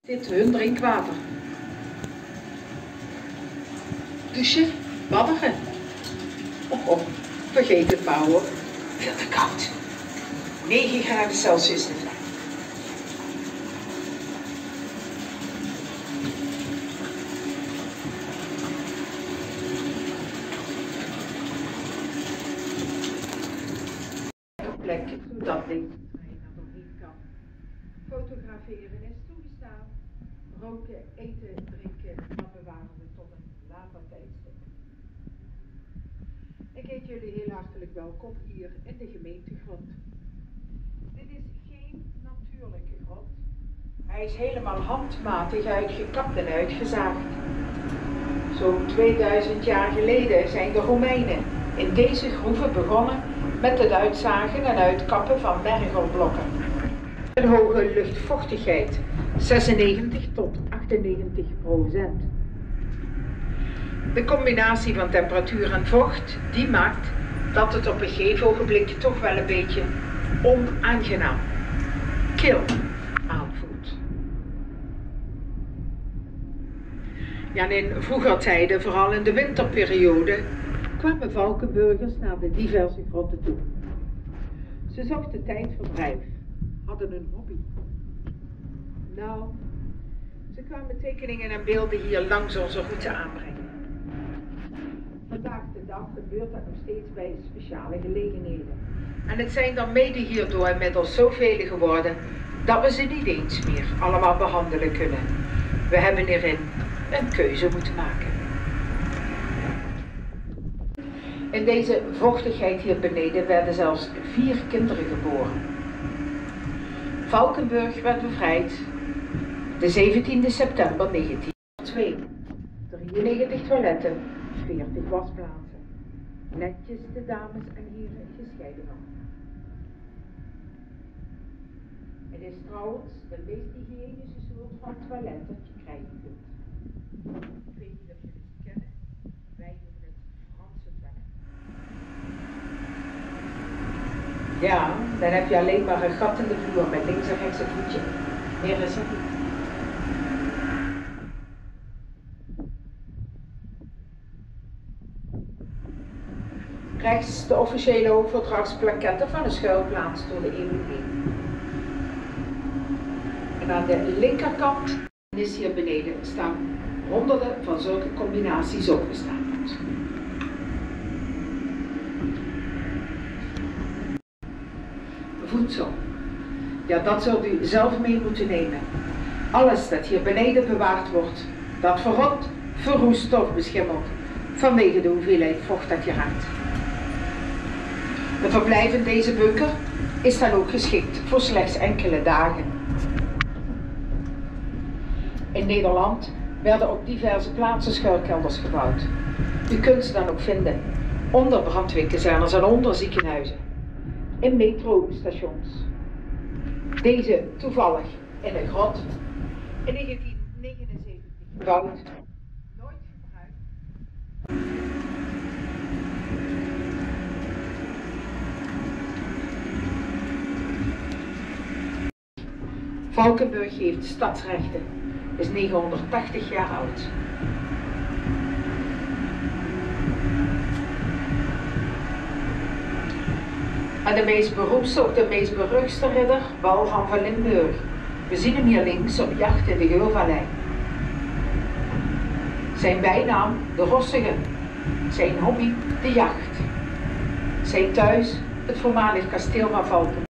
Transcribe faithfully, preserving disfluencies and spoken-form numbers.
Dit hun drinkwater. Douchen, badderen. Oh, oh, vergeet het maar hoor. Veel te koud. negen graden Celsius is het. Een plek zodat dit er doorheen kan. Fotograferen is toegestaan. Roken, eten, drinken, dat bewaren we tot een later tijdstip. Ik heet jullie heel hartelijk welkom hier in de gemeentegrot. Dit is geen natuurlijke grot. Hij is helemaal handmatig uitgekapt en uitgezaagd. Zo'n tweeduizend jaar geleden zijn de Romeinen in deze groeven begonnen met het uitzagen en uitkappen van mergelblokken. Een hoge luchtvochtigheid, zesennegentig tot achtennegentig procent. De combinatie van temperatuur en vocht, die maakt dat het op een gegeven ogenblik toch wel een beetje onaangenaam, kil aanvoelt. Ja, in vroeger tijden, vooral in de winterperiode, kwamen Valkenburgers naar de diverse grotten toe. Ze zochten tijdverdrijf, hadden een hobby. Nou, ze kwamen tekeningen en beelden hier langs onze route aanbrengen. Vandaag de dag gebeurt dat nog steeds bij speciale gelegenheden. En het zijn dan mede hierdoor inmiddels zoveel geworden dat we ze niet eens meer allemaal behandelen kunnen. We hebben hierin een keuze moeten maken. In deze vochtigheid hier beneden werden zelfs vier kinderen geboren. Valkenburg werd bevrijd de zeventiende september negentienhonderdtwee. drieënnegentig toiletten, veertig wasplaatsen. Netjes de dames en heren gescheiden van. Het is trouwens de meest hygiënische soort van toilet dat je krijgen kunt. Ik weet niet of jullie het kennen, wij noemen het Franse toilet. Ja, dan heb je alleen maar een gat in de vloer met links en rechts een voetje. Meer is er niet. Rechts de officiële overdrachtsplaketten van de schuilplaats door de eeuwen heen. En aan de linkerkant is hier beneden staan honderden van zulke combinaties opgestapeld. Voedsel. Ja, dat zult u zelf mee moeten nemen. Alles dat hier beneden bewaard wordt, dat verrot, verroest of beschimmelt, vanwege de hoeveelheid vocht dat hier hangt. Het verblijf in deze bunker is dan ook geschikt voor slechts enkele dagen. In Nederland werden op diverse plaatsen schuilkelders gebouwd. U kunt ze dan ook vinden onder brandweerkazernes en onder ziekenhuizen, in metrostations. Deze toevallig in een grot in negentien negenenzeventig gebouwd, nooit gebruikt. Valkenburg heeft stadsrechten, is negenhonderdtachtig jaar oud. En de meest beroemdste, ook de meest beruchtste ridder, Walram van Limburg. We zien hem hier links op jacht in de Geulvallei. Zijn bijnaam de Rossige, zijn hobby de jacht. Zijn thuis het voormalig kasteel van Valkenburg.